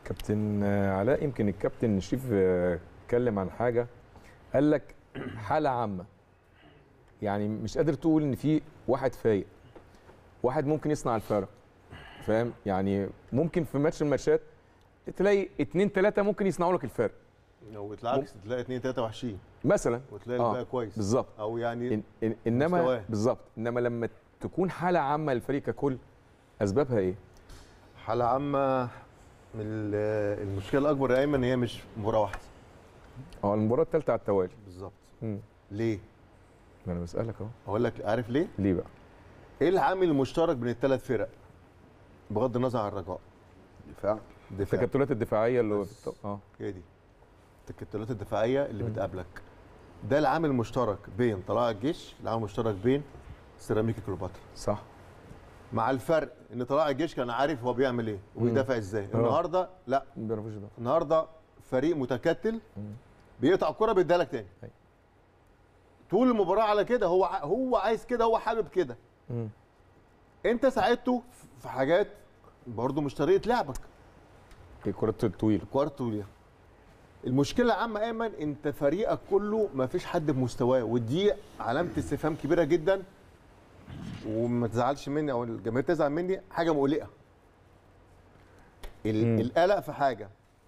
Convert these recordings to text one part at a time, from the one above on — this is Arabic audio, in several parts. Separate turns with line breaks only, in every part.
كابتن علاء، يمكن الكابتن شريف اتكلم عن حاجه، قال لك حاله عامه، يعني مش قادر تقول ان في واحد فايق، واحد ممكن يصنع الفرق، فاهم؟ يعني ممكن في ماتش من الماتشات تلاقي 2 3 ممكن يصنعوا لك الفرق،
او بالعكس تلاقي 2 3 وحشين
مثلا،
وتلاقي الباقي كويس
بالظبط،
او يعني
انما بالظبط، انما لما تكون حاله عامه للفريق ككل، اسبابها ايه؟
حاله عامه من المشكله الاكبر يا ايمن هي مش مباراه واحده.
المباراه الثالثه على التوالي
بالظبط. ليه؟
ما انا بسالك اهو.
اقول لك عارف ليه؟
ليه بقى؟
ايه العامل المشترك بين الثلاث فرق بغض النظر عن الرجاء؟
دفاع.
التكتلات الدفاعيه اللي
هي دي التكتلات الدفاعيه اللي بتقابلك. ده العامل المشترك بين طلائع الجيش، العامل المشترك بين سيراميكا كليوباترا.
صح.
مع الفرق ان طلائع الجيش كان عارف هو بيعمل ايه ويدافع ازاي. النهارده لا،
ما بيعرفوش ده.
النهارده فريق متكتل بيقطع الكره بيديها لك تاني. طول المباراه على كده، هو عايز كده، هو حابب كده. انت ساعدته في حاجات برضه مش طريقه لعبك.
الكرات الطويله.
الكرات الطويله. المشكله العامه ايمن، انت فريقك كله ما فيش حد بمستواه، ودي علامه استفهام كبيره جدا، وما تزعلش مني او الجماهير تزعل مني، حاجه مقلقه. القلق في حاجه.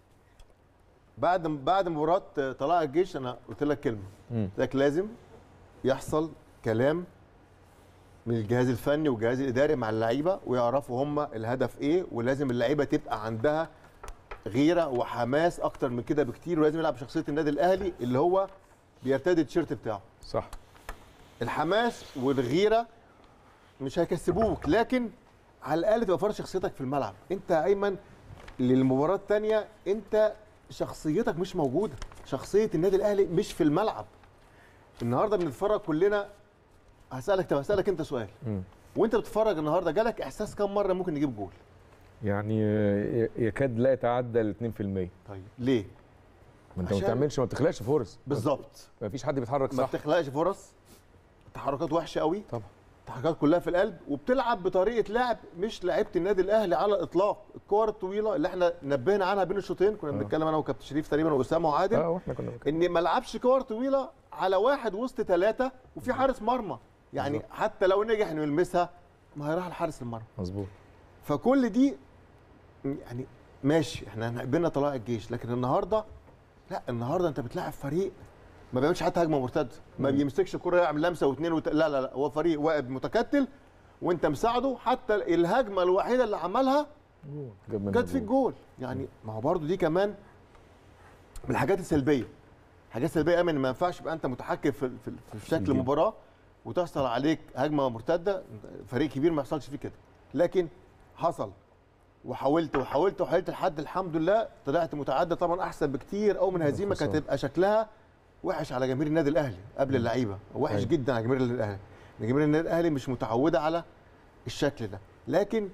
بعد مباراه طلائع الجيش انا قلت لك كلمه، قلت لك لازم يحصل كلام من الجهاز الفني والجهاز الاداري مع اللعيبه، ويعرفوا هم الهدف ايه، ولازم اللعيبه تبقى عندها غيره وحماس اكتر من كده بكتير، ولازم يلعب شخصيه النادي الاهلي اللي هو بيرتدي التيشيرت بتاعه.
صح.
الحماس والغيره مش هيكسبوك، لكن على الاقل تبقى فرض شخصيتك في الملعب. انت ايمن للمباراه الثانيه انت شخصيتك مش موجوده، شخصيه النادي الاهلي مش في الملعب. النهارده بنتفرج كلنا، هسالك انت سؤال. وانت بتتفرج النهارده جالك احساس كم مره ممكن نجيب جول؟
يعني يكاد لا يتعدى ال 2%.
طيب ليه؟
ما انت ما بتخلقش فرص.
بالظبط.
ما فيش حد بيتحرك صح.
ما بتخلقش فرص، تحركات وحشه قوي
طبعا،
التحركات كلها في القلب، وبتلعب بطريقه لعب مش لعيبه النادي الاهلي على الاطلاق. الكور الطويله اللي احنا نبهنا عنها بين الشوطين، كنا بنتكلم انا وكابتن شريف تقريبا واسامه وعادل،
واحنا كنا
ان ما لعبش كور طويله على واحد وسط ثلاثه وفي حارس مرمى، يعني بالزبط. حتى لو نجح انه يلمسها ما هيروح لحارس المرمى.
مظبوط.
فكل دي يعني ماشي، احنا بينا طلائع الجيش، لكن النهارده لا، النهارده انت بتلاعب فريق ما بيعملش حتى هجمه مرتده، ما بيمسكش الكره يعمل لمسه واثنين لا لا لا، هو فريق واقف متكتل وانت مساعده. حتى الهجمه الوحيده اللي عملها جت في الجول. يعني ما هو برضه دي كمان من الحاجات السلبيه. حاجات سلبيه امن، ما ينفعش يبقى انت متحكم في شكل المباراه وتحصل عليك هجمه مرتده، فريق كبير ما يحصلش فيه كده، لكن حصل. وحاولت لحد الحمد لله طلعت متعدى، طبعا احسن بكتير او من هزيمه كانت تبقى شكلها وحش على جماهير النادي الاهلي قبل اللعيبه، وحش جدا على جماهير النادي الاهلي. جماهير النادي الاهلي مش متعوده على الشكل ده، لكن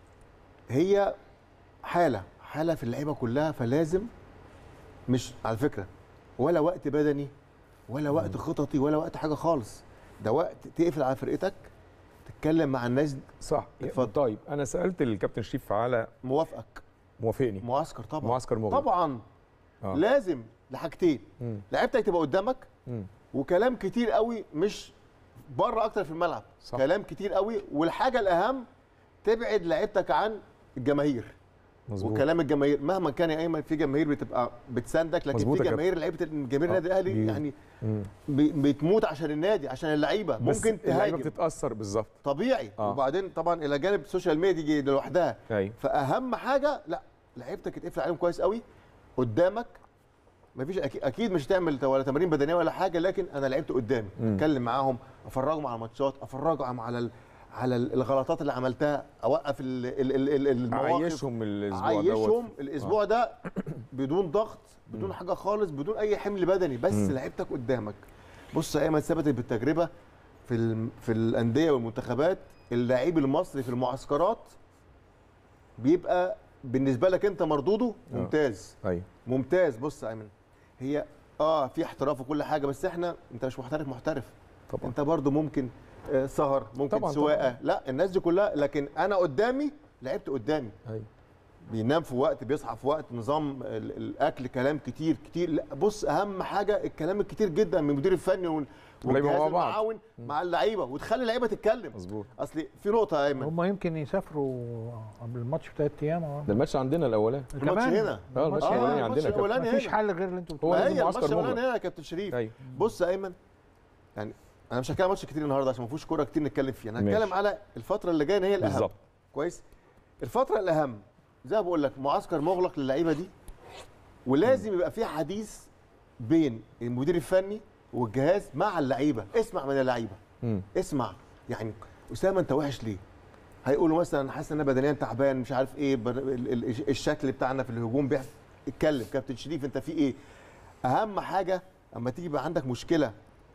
هي حاله في اللعيبه كلها. فلازم، مش على فكره ولا وقت بدني ولا وقت خططي ولا وقت حاجه خالص، ده وقت تقفل على فرقتك، تتكلم مع الناس.
صح. طيب انا سالت الكابتن شريف على موافقني
معسكر. طبعا
معسكر مغلق
طبعا. لازم لحاجتين، لعيبتك تبقى قدامك، وكلام كتير قوي مش بره، اكتر في الملعب. صح. كلام كتير قوي، والحاجه الاهم تبعد لعيبتك عن الجماهير. مظبوط. وكلام الجماهير مهما كان يا ايمن، في جماهير بتبقى بتساندك، لكن في جماهير لعيبه جماهير النادي الاهلي يعني بتموت عشان النادي، عشان اللعيبه، ممكن تهاجم،
اللعيبه بتتاثر. بالظبط،
طبيعي. وبعدين طبعا الى جانب السوشيال ميديا دي لوحدها. فاهم حاجه، لا، لعيبتك اتقفل عليهم كويس قوي قدامك. مفيش اكيد مش هتعمل ولا تمارين بدنيه ولا حاجه، لكن انا لعبت قدامي، اتكلم معاهم، افرجهم على الماتشات، افرجهم على الغلطات اللي عملتها، اوقف المواقف، عايشهم الاسبوع ده بدون ضغط، بدون حاجه خالص، بدون اي حمل بدني، بس لعبتك قدامك. بص يا ايمن، ثبتت بالتجربه في الانديه والمنتخبات، اللاعب المصري في المعسكرات بيبقى بالنسبه لك انت مردوده ممتاز.
ايوه
ممتاز. بص يا ايمن، هي في احتراف وكل حاجه، بس انت مش محترف طبعا. انت برضو ممكن سهر، ممكن طبعًا سواقه طبعًا. لا، الناس دي كلها، لكن انا قدامي لعبت قدامي.
ايوه
بينام في وقت، بيصحى في وقت، نظام الاكل، كلام كتير كتير. لا بص، اهم حاجه الكلام الكتير جدا من المدير الفني والجهاز المعاون مع اللعيبه، وتخلي اللعيبه تتكلم.
مظبوط.
اصل في نقطه يا ايمن،
هم يمكن يسافروا قبل الماتش ب3 ايام.
ده الماتش عندنا الاولاني.
الماتش هنا.
الماتش الاولاني عندنا كابتن.
مفيش حل غير اللي انتوا
هو
بتقولوه.
لازم
الماتش
معسكر
الاولاني
مغلق.
هنا يا كابتن شريف.
أيوة.
بص يا ايمن، يعني انا مش هتكلم ماتش كتير النهارده عشان ما فيهوش كوره كتير نتكلم فيها، انا هتكلم
ماشي.
على الفتره اللي جايه، هي الاهم.
بالظبط.
كويس. الفتره الاهم زي ما بقول لك، معسكر مغلق للعيبه دي، ولازم يبقى في حديث بين المدير الفني والجهاز مع اللعيبه. اسمع من اللعيبه، اسمع. يعني اسامه انت وحش ليه؟ هيقولوا مثلا حاسس ان انا بدنيا تعبان، مش عارف ايه، الشكل بتاعنا في الهجوم اتكلم. كابتن شريف انت في ايه؟ اهم حاجه اما تيجي يبقى عندك مشكله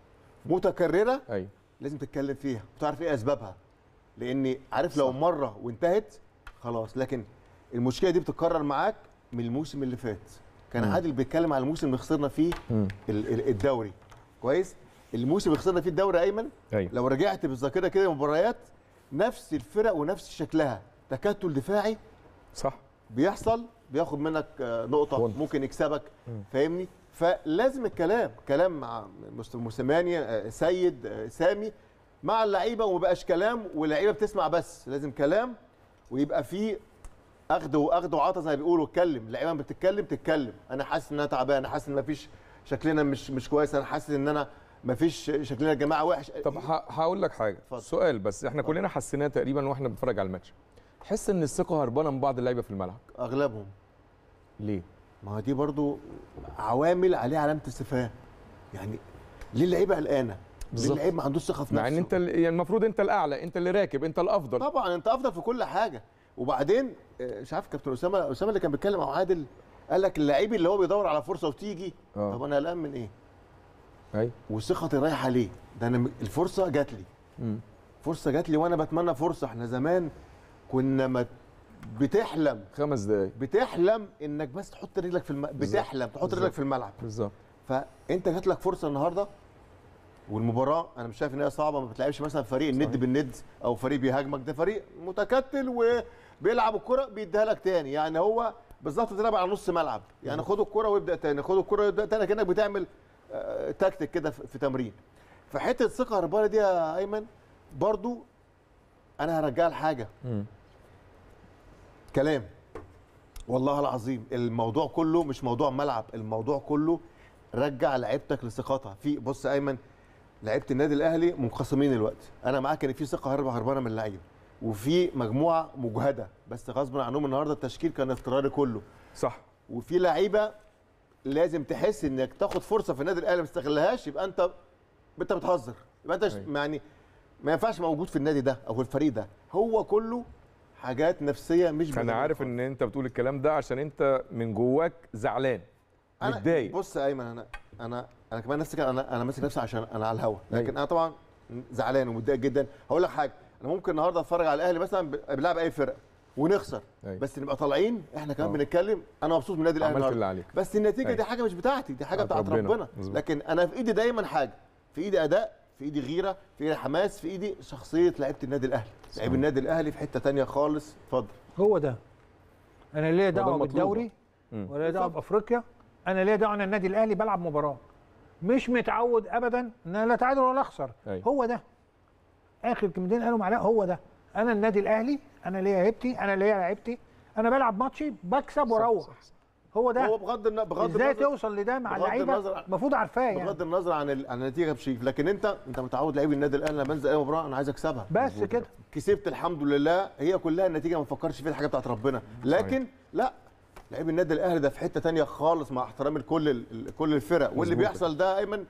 متكرره،
ايوه
لازم تتكلم فيها وتعرف ايه اسبابها، لان عارف لو مره وانتهت خلاص. لكن المشكله دي بتتكرر معاك من الموسم اللي فات. كان عادل بيتكلم على الموسم اللي خسرنا فيه الدوري. كويس. الموسم اللي خسرنا فيه الدوري يا ايمن،
أيوة.
لو رجعت بالذاكره كده مباريات، نفس الفرق ونفس شكلها، تكتل دفاعي
صح
بيحصل، بياخد منك نقطه، ممكن يكسبك. فاهمني؟ فلازم كلام مع موسيماني، سيد، سامي، مع اللعيبه، وما بقاش كلام واللعيبه بتسمع بس. لازم كلام ويبقى فيه اخذ وعطا زي ما بيقولوا. اتكلم، اللعيبه تتكلم. انا حاسس ان انا تعبان، انا حاسس ان مفيش شكلنا مش كويس، انا حاسس ان انا مفيش شكلنا يا جماعه وحش.
طب هقول لك حاجه.
فضل.
سؤال بس، احنا كلنا حسيناه تقريبا واحنا بنتفرج على الماتش. تحس ان الثقه هربانه من بعض اللعيبه في الملعب.
اغلبهم.
ليه؟
ما هو دي برضو عوامل عليها علامه استفهام. يعني ليه اللعيبه قلقانه؟ ليه اللعيب ما عندوش ثقه في نفسه؟
مع ان انت يعني المفروض انت الاعلى، انت اللي راكب، انت الافضل.
طبعا انت افضل في كل حاجه. وبعدين مش عارف كابتن اسامه اللي كان بيتكلم مع عادل، قال لك اللعيب اللي هو بيدور على فرصه وتيجي. طب انا قلقان من ايه؟
ايوه.
وثقتي رايحه ليه؟ ده انا الفرصه جات لي. فرصه جات لي وانا بتمنى فرصه. احنا زمان كنا بتحلم
5 دقايق،
بتحلم انك بس تحط رجلك في بتحلم تحط رجلك في الملعب.
بالظبط.
فانت جات لك فرصه النهارده، والمباراه انا مش شايف ان هي صعبه. ما بتلعبش مثلا فريق الند بالند او فريق بيهاجمك، ده فريق متكتل وبيلعب الكره بيديها لك تاني. يعني هو بالظبط بتلعب على نص ملعب، يعني خد الكره وابدا تاني، خد الكره وابدا تاني، كانك بتعمل تكتيك كده في تمرين. فحته الثقه الهربانه دي يا ايمن برضو انا هرجعها لحاجه. كلام. والله العظيم الموضوع كله مش موضوع ملعب، الموضوع كله رجع لعيبتك لثقتها. في بص يا ايمن، لعيبه النادي الاهلي منقسمين الوقت. انا معاك ان في ثقه هربانه من اللعيبه، وفي مجموعه مجهده بس غصب عنهم. النهارده التشكيل كان اضطراري كله.
صح.
وفي لعيبه لازم تحس انك تاخد فرصه في النادي الاهلي ما تستغلهاش، يبقى انت بتهزر، يبقى انت يعني ما ينفعش موجود في النادي ده او في الفريق ده. هو كله حاجات نفسيه مش
انا عارف ان انت بتقول الكلام ده عشان انت من جواك زعلان متضايق.
بص يا ايمن، انا كمان نفسي كده، انا ماسك نفسي عشان انا على الهوا، لكن انا طبعا زعلان ومتضايق جدا. هقول لك حاجه، انا ممكن النهارده اتفرج على الاهلي مثلا بيلعب اي فرقه ونخسر، بس نبقى طالعين احنا كمان بنتكلم انا مبسوط من النادي الاهلي
عملت اللي عليك.
بس النتيجه دي حاجه مش بتاعتي، دي حاجه بتاعت ربنا. لكن انا في ايدي دايما حاجه، في ايدي اداء، في ايدي غيره، في ايدي حماس، في ايدي شخصيه لعيبه النادي الاهلي. لعيب النادي الاهلي في حته ثانيه خالص. اتفضل.
هو ده. انا ليا دعوه بالدوري ولا دعوه بافريقيا، انا ليا دعوه ان النادي الاهلي بلعب مباراه، مش متعود ابدا ان انا لا اتعادل ولا اخسر. هو ده اخر كلمتين قالوا معلقه. هو ده انا النادي الاهلي، انا ليا هيبتي، انا ليا لعيبتي، انا بلعب ماتشي بكسب واروح. هو ده.
هو بغض النظر
ازاي توصل لده مع اللعيبه المفروض عارفاه يعني.
بغض النظر عن النتيجه بشيف، لكن انت متعود لعيب النادي الاهلي لما بنزل اي مباراه انا عايز اكسبها
بس كده.
كسبت الحمد لله، هي كلها النتيجه ما بفكرش فيها، الحاجه بتاعت ربنا. لكن لا، لعيب النادي الاهلي ده في حته ثانيه خالص مع احترامي لكل الفرق. واللي بيحصل ده ايمن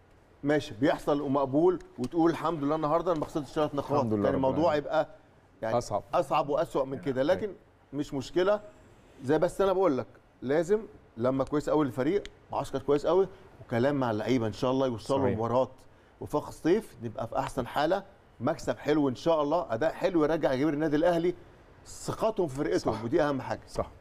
ماشي بيحصل ومقبول، وتقول الحمد لله النهارده انا ما خسرتش 3 نقاط. كان يعني الموضوع يبقى يعني اصعب واسوأ من كده، لكن مش مشكله. زي بس انا بقول لك لازم لما كويس قوي للفريق، معسكر كويس قوي، وكلام مع اللعيبه ان شاء الله يوصلوا مباراه وفاق الصيف نبقى في احسن حاله، مكسب حلو ان شاء الله، اداء حلو يرجع جماهير النادي الاهلي ثقتهم في فرقتهم، ودي اهم حاجه.
صح.